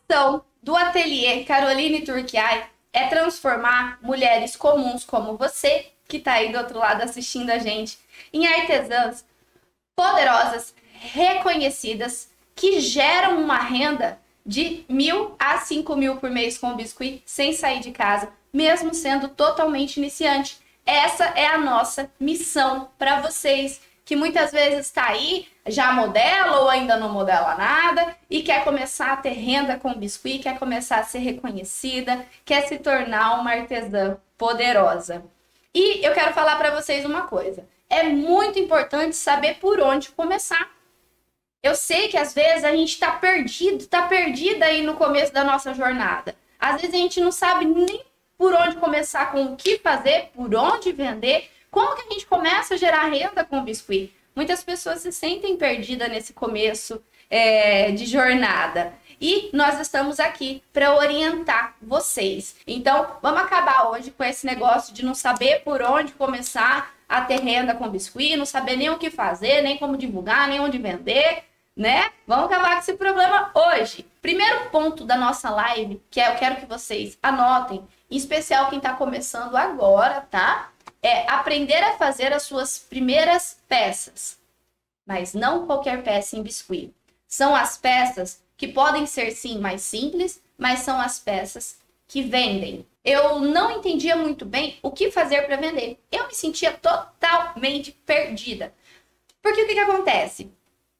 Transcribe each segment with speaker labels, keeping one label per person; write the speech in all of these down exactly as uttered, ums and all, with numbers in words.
Speaker 1: missão do ateliê Caroline Turchiai é transformar mulheres comuns como você, que está aí do outro lado assistindo a gente, em artesãs poderosas, reconhecidas, que geram uma renda de mil a cinco mil por mês com o biscuit, sem sair de casa, mesmo sendo totalmente iniciante. Essa é a nossa missão para vocês, que muitas vezes está aí, já modela ou ainda não modela nada e quer começar a ter renda com biscuit, quer começar a ser reconhecida, quer se tornar uma artesã poderosa. E eu quero falar para vocês uma coisa. É muito importante saber por onde começar. Eu sei que às vezes a gente está perdido, está perdida aí no começo da nossa jornada. Às vezes a gente não sabe nem por onde começar, com o que fazer, por onde vender, como que a gente começa a gerar renda com o biscuit. Muitas pessoas se sentem perdidas nesse começo é, de jornada. E nós estamos aqui para orientar vocês. Então, vamos acabar hoje com esse negócio de não saber por onde começar a ter renda com biscuit, não saber nem o que fazer, nem como divulgar, nem onde vender, né? Vamos acabar com esse problema hoje. Primeiro ponto da nossa live, que é, eu quero que vocês anotem, em especial quem está começando agora, tá? É aprender a fazer as suas primeiras peças. Mas não qualquer peça em biscuit. São as peças que podem ser, sim, mais simples, mas são as peças que vendem. Eu não entendia muito bem o que fazer para vender. Eu me sentia totalmente perdida. Porque o que, que acontece?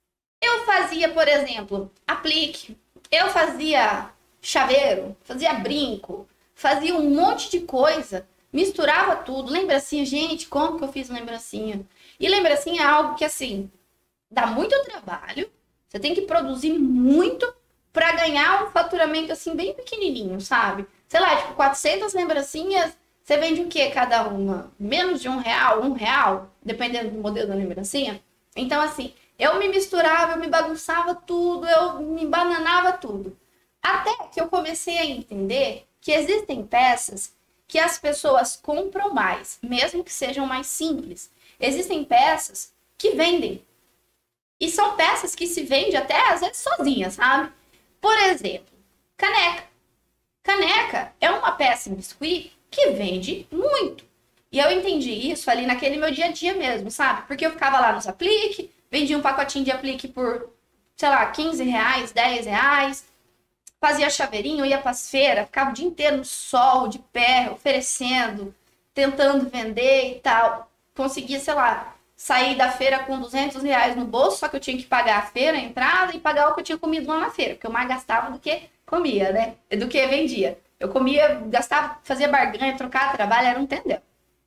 Speaker 1: Eu fazia, por exemplo, aplique, eu fazia chaveiro, fazia brinco, fazia um monte de coisa, misturava tudo, lembrancinha, gente, como que eu fiz lembrancinha? E lembrancinha é algo que, assim, dá muito trabalho, você tem que produzir muito para ganhar um faturamento, assim, bem pequenininho, sabe? Sei lá, tipo, quatrocentas lembrancinhas, você vende o quê cada uma? Menos de um real, um real, dependendo do modelo da lembrancinha. Então, assim, eu me misturava, eu me bagunçava tudo, eu me bananava tudo. Até que eu comecei a entender que existem peças que as pessoas compram mais, mesmo que sejam mais simples. Existem peças que vendem. E são peças que se vendem até, às vezes, sozinhas, sabe? Por exemplo, caneca. Caneca é uma peça em biscuit que vende muito. E eu entendi isso ali naquele meu dia a dia mesmo, sabe? Porque eu ficava lá nos aplique, vendia um pacotinho de aplique por, sei lá, quinze reais, dez reais. Fazia chaveirinho, ia para as feiras, ficava o dia inteiro no sol, de pé, oferecendo, tentando vender e tal. Conseguia, sei lá, sair da feira com duzentos reais no bolso, só que eu tinha que pagar a feira, a entrada e pagar o que eu tinha comido lá na feira, porque eu mais gastava do que comia, né? Do que vendia. Eu comia, gastava, fazia barganha, trocava trabalho, era um tendel.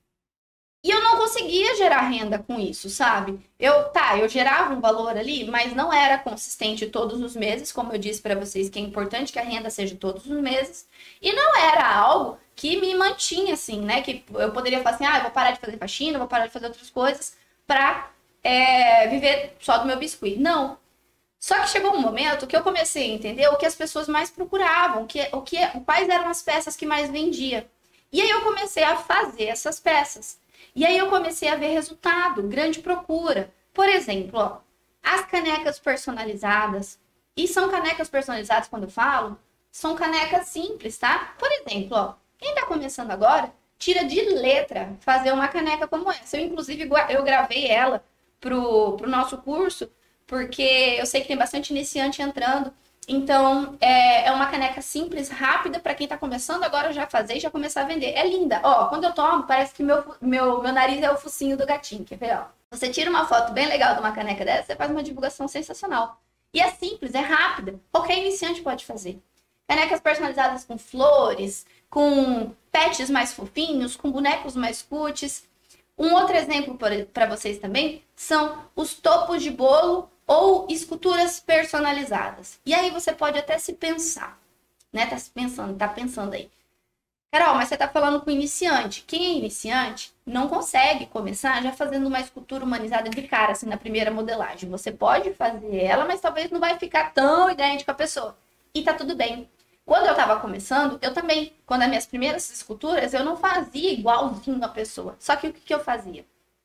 Speaker 1: E eu não conseguia gerar renda com isso, sabe? Eu, tá, eu gerava um valor ali, mas não era consistente todos os meses, como eu disse para vocês, que é importante que a renda seja todos os meses. E não era algo que me mantinha, assim, né? Que eu poderia falar assim, ah, eu vou parar de fazer faxina, vou parar de fazer outras coisas para é, viver só do meu biscuit. Não. Só que chegou um momento que eu comecei a entender o que as pessoas mais procuravam, que, o que, quais eram as peças que mais vendia. E aí eu comecei a fazer essas peças. E aí eu comecei a ver resultado, grande procura. Por exemplo, ó, as canecas personalizadas. E são canecas personalizadas, quando eu falo, são canecas simples, tá? Por exemplo, ó, quem tá começando agora, tira de letra fazer uma caneca como essa. Eu, inclusive, eu gravei ela pro, pro nosso curso, porque eu sei que tem bastante iniciante entrando. Então, é, é uma caneca simples, rápida, para quem tá começando agora já fazer e já começar a vender. É linda. Ó, quando eu tomo, parece que meu, meu, meu nariz é o focinho do gatinho. Quer ver, ó? Você tira uma foto bem legal de uma caneca dessa, você faz uma divulgação sensacional. E é simples, é rápida. Qualquer iniciante pode fazer. Canecas personalizadas com flores, com pets mais fofinhos, com bonecos mais cuties. Um outro exemplo para vocês também são os topos de bolo ou esculturas personalizadas. E aí você pode até se pensar, né? Tá se pensando, tá pensando aí. Carol, mas você tá falando com iniciante. Quem é iniciante não consegue começar já fazendo uma escultura humanizada de cara, assim, na primeira modelagem. Você pode fazer ela, mas talvez não vai ficar tão idêntica à pessoa. E tá tudo bem. Quando eu tava começando, eu também, quando as minhas primeiras esculturas, eu não fazia igualzinho a pessoa. Só que o que eu fazia?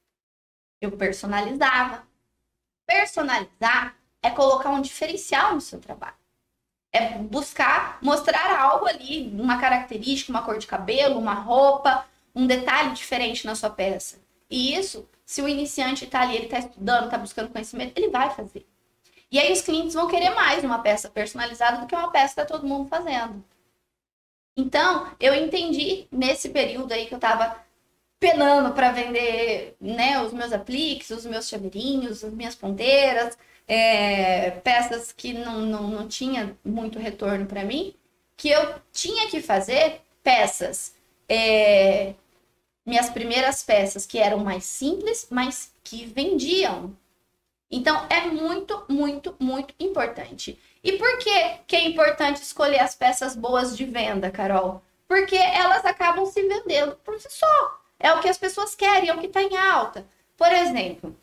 Speaker 1: Eu personalizava. Personalizar é colocar um diferencial no seu trabalho. É buscar mostrar algo ali, uma característica, uma cor de cabelo, uma roupa, um detalhe diferente na sua peça. E isso, se o iniciante está ali, ele está estudando, está buscando conhecimento, ele vai fazer. E aí os clientes vão querer mais uma peça personalizada do que uma peça que está todo mundo fazendo. Então, eu entendi nesse período aí que eu estava penando para vender, né, os meus apliques, os meus chaveirinhos, as minhas ponteiras, é, peças que não, não, não tinha muito retorno para mim, que eu tinha que fazer peças, é, minhas primeiras peças que eram mais simples, mas que vendiam. Então, é muito, muito, muito importante. E por que que é importante escolher as peças boas de venda, Carol? Porque elas acabam se vendendo por si só. É o que as pessoas querem, é o que está em alta. Por exemplo,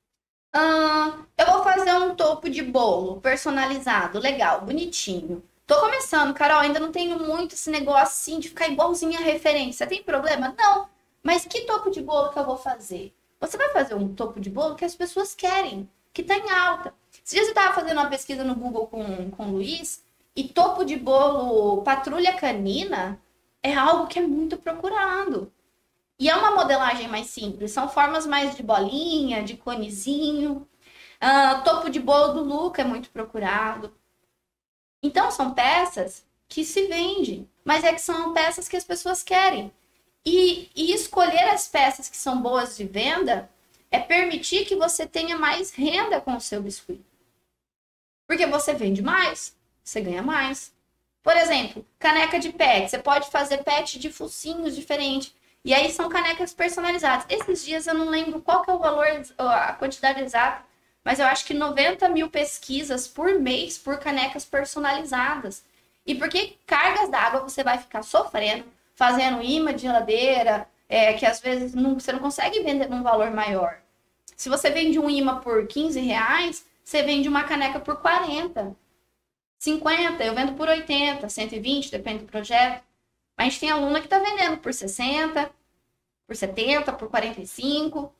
Speaker 1: hum, eu vou fazer um topo de bolo personalizado, legal, bonitinho. Tô começando, Carol, ainda não tenho muito esse negócio assim de ficar igualzinho a referência. Tem problema? Não. Mas que topo de bolo que eu vou fazer? Você vai fazer um topo de bolo que as pessoas querem, que tá em alta. Se você estava fazendo uma pesquisa no Google com, com o Luiz, e topo de bolo patrulha canina é algo que é muito procurado. E é uma modelagem mais simples, são formas mais de bolinha, de conezinho. Uh, topo de bolo do Luca é muito procurado. Então, são peças que se vendem, mas é que são peças que as pessoas querem. E, e escolher as peças que são boas de venda é permitir que você tenha mais renda com o seu biscoito. Porque você vende mais, você ganha mais. Por exemplo, caneca de pet. Você pode fazer pet de focinhos diferentes. E aí são canecas personalizadas. Esses dias eu não lembro qual que é o valor, a quantidade exata, mas eu acho que noventa mil pesquisas por mês por canecas personalizadas. E porque cargas d'água você vai ficar sofrendo, fazendo imã de geladeira, é, que às vezes não, você não consegue vender num valor maior. Se você vende um imã por quinze reais, você vende uma caneca por quarenta. cinquenta, eu vendo por oitenta, cento e vinte, depende do projeto. Mas a gente tem aluna que está vendendo por sessenta, por setenta, por quarenta e cinco.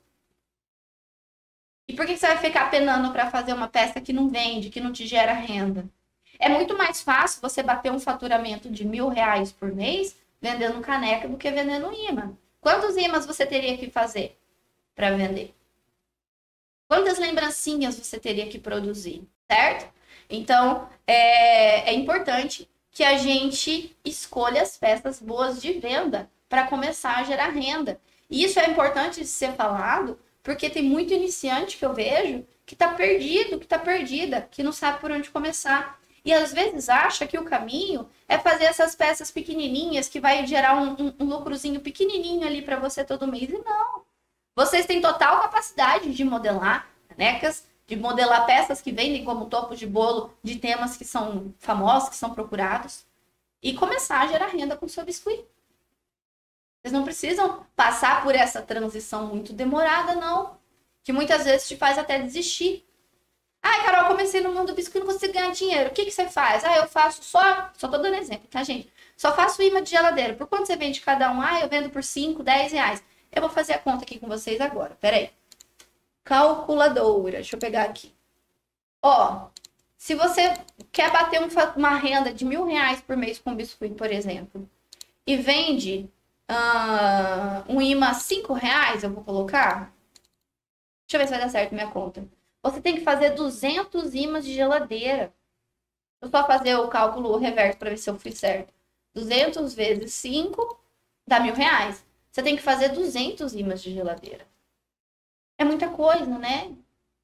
Speaker 1: E por que você vai ficar penando para fazer uma peça que não vende, que não te gera renda? É muito mais fácil você bater um faturamento de mil reais por mês vendendo caneca do que vendendo imã. Quantos imãs você teria que fazer para vender? Quantas lembrancinhas você teria que produzir, certo? Então, é, é importante que a gente escolha as peças boas de venda para começar a gerar renda. E isso é importante de ser falado, porque tem muito iniciante que eu vejo que está perdido, que está perdida, que não sabe por onde começar. E às vezes acha que o caminho é fazer essas peças pequenininhas que vai gerar um, um, um lucrozinho pequenininho ali para você todo mês. E não. Vocês têm total capacidade de modelar canecas, de modelar peças que vendem como topos de bolo de temas que são famosos, que são procurados, e começar a gerar renda com o seu biscoito. Vocês não precisam passar por essa transição muito demorada, não, que muitas vezes te faz até desistir. Ai, Carol, comecei no mundo do biscoito, não consigo ganhar dinheiro. O que, que você faz? Ah, eu faço só, só tô dando exemplo, tá, gente? Só faço imã de geladeira. Por quanto você vende cada um? Ah, eu vendo por cinco, dez reais. Eu vou fazer a conta aqui com vocês agora, peraí. Calculadora, deixa eu pegar aqui. Ó, se você quer bater um, uma renda de mil reais por mês com biscoito, por exemplo, e vende uh, um imã cinco reais, eu vou colocar. Deixa eu ver se vai dar certo minha conta. Você tem que fazer duzentos imãs de geladeira. Eu só fazer o cálculo reverso para ver se eu fui certo. duzentos vezes cinco dá mil reais. Você tem que fazer duzentos imãs de geladeira. É muita coisa, né?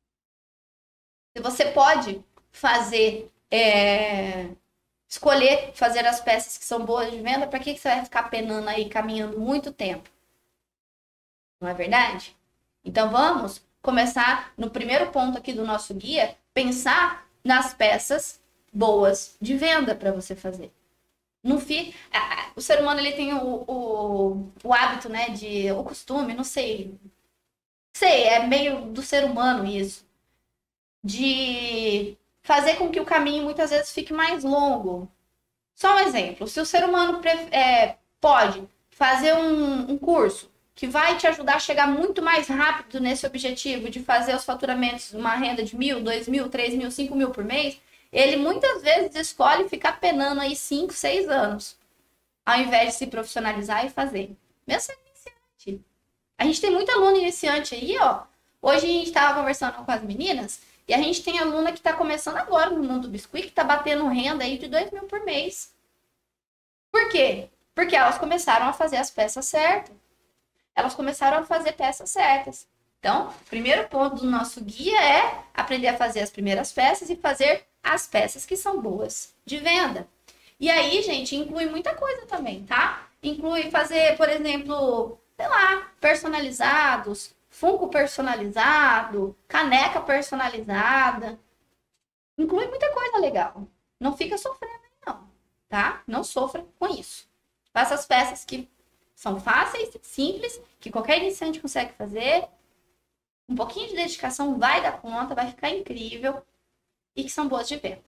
Speaker 1: Você pode fazer, é, escolher fazer as peças que são boas de venda, para que você vai ficar penando aí, caminhando muito tempo? Não é verdade? Então vamos começar no primeiro ponto aqui do nosso guia, pensar nas peças boas de venda para você fazer. Não fica... O ser humano ele tem o, o, o hábito, né, de, o costume, não sei... Sei, é meio do ser humano isso. De fazer com que o caminho muitas vezes fique mais longo. Só um exemplo. Se o ser humano é, pode fazer um, um curso que vai te ajudar a chegar muito mais rápido nesse objetivo de fazer os faturamentos, uma renda de mil, dois mil, três mil, cinco mil por mês, ele muitas vezes escolhe ficar penando aí cinco, seis anos, ao invés de se profissionalizar e fazer. Mesmo sendo iniciante. A gente tem muita aluna iniciante aí, ó. Hoje a gente estava conversando com as meninas e a gente tem aluna que está começando agora no mundo do biscuit, que está batendo renda aí de dois mil por mês. Por quê? Porque elas começaram a fazer as peças certas. Elas começaram a fazer peças certas. Então, o primeiro ponto do nosso guia é aprender a fazer as primeiras peças e fazer as peças que são boas de venda. E aí, gente, inclui muita coisa também, tá? Inclui fazer, por exemplo, sei lá, personalizados, funko personalizado, caneca personalizada. Inclui muita coisa legal. Não fica sofrendo aí, não, tá? Não sofra com isso. Faça as peças que são fáceis, simples, que qualquer iniciante consegue fazer. Um pouquinho de dedicação vai dar conta, vai ficar incrível e que são boas de venda.